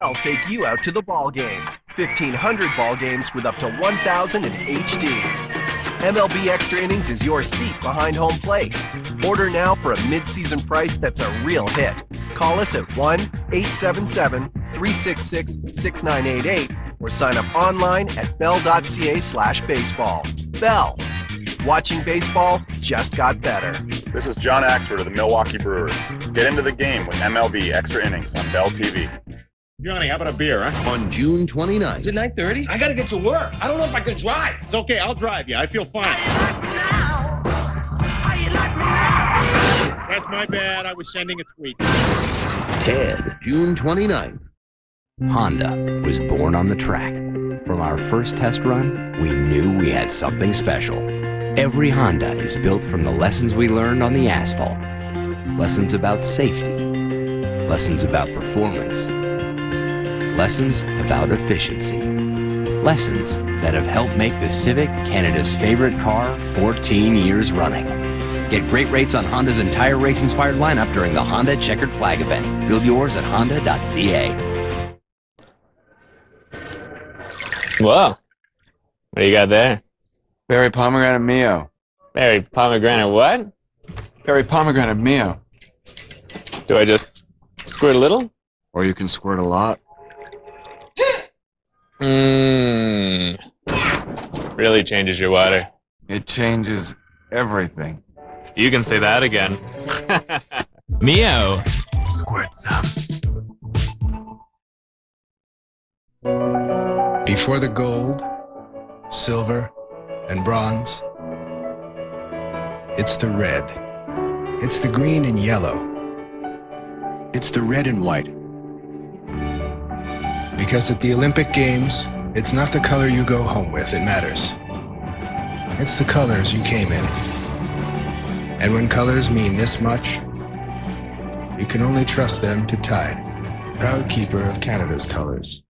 I'll take you out to the ball game. 1,500 ball games with up to 1,000 in HD. MLB Extra Innings is your seat behind home plate. Order now for a mid-season price that's a real hit. Call us at 1-877-366-6988 or sign up online at bell.ca/baseball. Bell. Watching baseball just got better. This is John Axford of the Milwaukee Brewers. Get into the game with MLB Extra Innings on Bell TV. Johnny, how about a beer, huh? On June 29th. Is it 9:30? I gotta get to work. I don't know if I can drive. It's okay, I'll drive you. I feel fine. That's my bad. I was sending a tweet. Ted, June 29th. Honda was born on the track. From our first test run, we knew we had something special. Every Honda is built from the lessons we learned on the asphalt. Lessons about safety. Lessons about performance. Lessons about efficiency. Lessons that have helped make the Civic Canada's favorite car 14 years running. Get great rates on Honda's entire race-inspired lineup during the Honda Checkered Flag event. Build yours at honda.ca. Whoa. What do you got there? Berry pomegranate Mio. Berry pomegranate what? Berry pomegranate Mio. Do I just squirt a little? Or you can squirt a lot. Really changes your water. It changes everything. You can say that again. Mio. Squirt some. Before the gold, silver, and bronze, it's the red. It's the green and yellow. It's the red and white. Because at the Olympic Games, it's not the color you go home with that matters. It's the colors you came in. And when colors mean this much, you can only trust them to Tide, proud keeper of Canada's colors.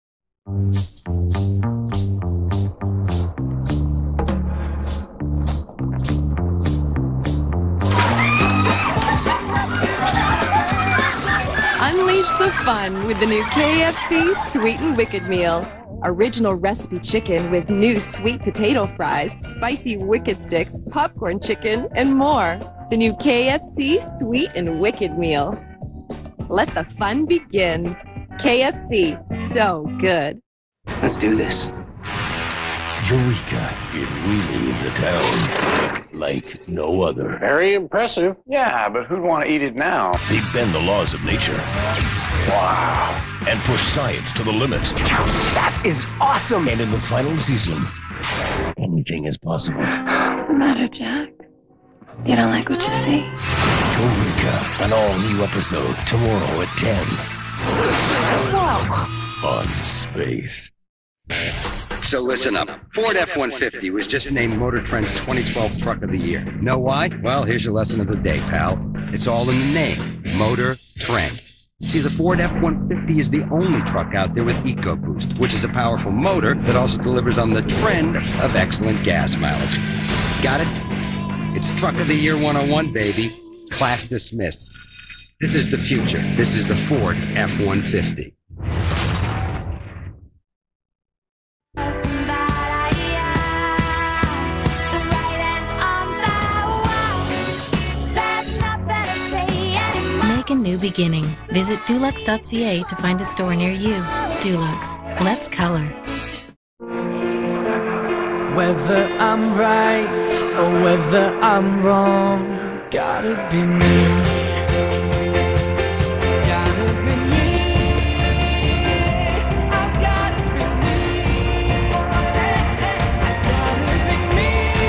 Unleash the fun with the new KFC Sweet and Wicked Meal. Original recipe chicken with new sweet potato fries, spicy wicked sticks, popcorn chicken, and more. The new KFC Sweet and Wicked Meal. Let the fun begin. KFC, so good. Let's do this. Eureka. It really is a town like no other. Very impressive. Yeah, but who'd want to eat it now? They bend the laws of nature. Wow. And push science to the limit. That is awesome. And in the final season, anything is possible. What's the matter, Jack? You don't like what you see? Eureka, an all-new episode tomorrow at 10. Whoa. On Space. So listen up. Ford F-150 was just named Motor Trend's 2012 Truck of the Year. Know why? Well, here's your lesson of the day, pal. It's all in the name. Motor Trend. See, the Ford F-150 is the only truck out there with EcoBoost, which is a powerful motor that also delivers on the trend of excellent gas mileage. Got it? It's Truck of the Year 101, baby. Class dismissed. This is the future. This is the Ford F-150. Make a new beginning. Visit Dulux.ca to find a store near you. Dulux. Let's color. Whether I'm right or whether I'm wrong, gotta be me. Gotta be me. I've gotta be me. Gotta be me.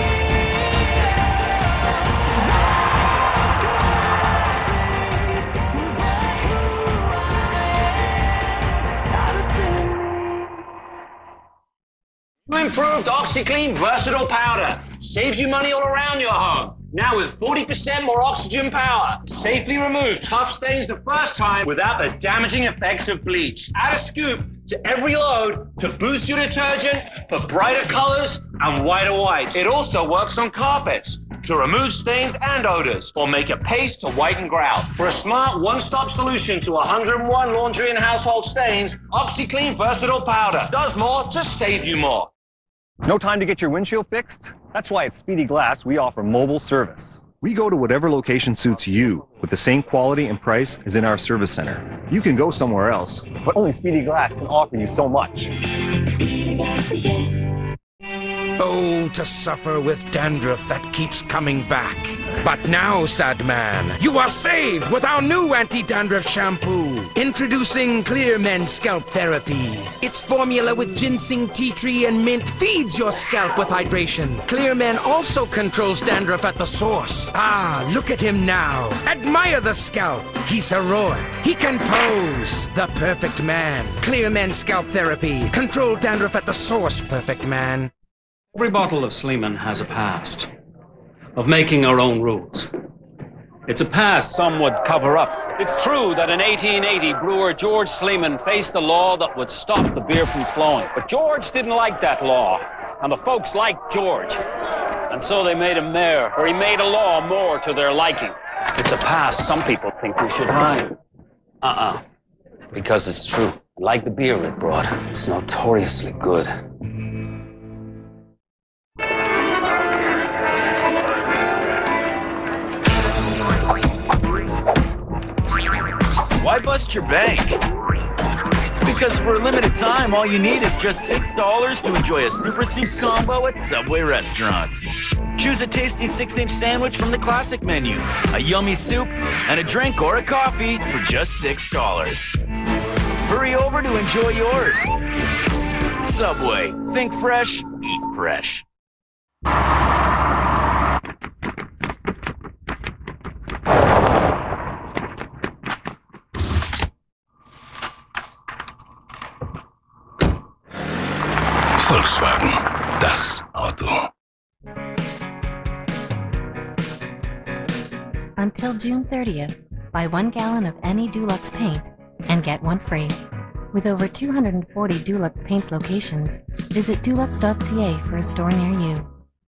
Improved OxyClean Versatile Powder. Saves you money all around your home. Now with 40% more oxygen power. Safely remove tough stains the first time without the damaging effects of bleach. Add a scoop to every load to boost your detergent for brighter colors and whiter whites. It also works on carpets. to remove stains and odors, or make a paste to whiten grout. For a smart one-stop solution to 101 laundry and household stains, OxyClean Versatile Powder does more to save you more. No time to get your windshield fixed? That's why at Speedy Glass we offer mobile service. We go to whatever location suits you with the same quality and price as in our service center. You can go somewhere else, but only Speedy Glass can offer you so much. Speedy Glass, yes. Oh, to suffer with dandruff that keeps coming back. But now, sad man, you are saved with our new anti-dandruff shampoo. Introducing Clear Men Scalp Therapy. Its formula with ginseng, tea tree, and mint feeds your scalp with hydration. Clear Men also controls dandruff at the source. Ah, look at him now. Admire the scalp. He's heroic. He can pose. The perfect man. Clear Men Scalp Therapy. Control dandruff at the source, perfect man. Every bottle of Sleeman has a past of making our own rules. It's a past some would cover up. It's true that in 1880, brewer George Sleeman faced a law that would stop the beer from flowing. But George didn't like that law, and the folks liked George. And so they made him mayor, or he made a law more to their liking. It's a past some people think we should hide. Because it's true. Like the beer it brought, it's notoriously good. Why bust your bank? Because for a limited time, all you need is just $6 to enjoy a Super Soup combo at Subway restaurants. Choose a tasty 6-inch sandwich from the classic menu, a yummy soup, and a drink or a coffee for just $6. Hurry over to enjoy yours. Subway. Think fresh, eat fresh. Volkswagen, das Auto. Until June 30th, buy 1 gallon of any Dulux paint and get 1 free. With over 240 Dulux Paints locations, visit Dulux.ca for a store near you.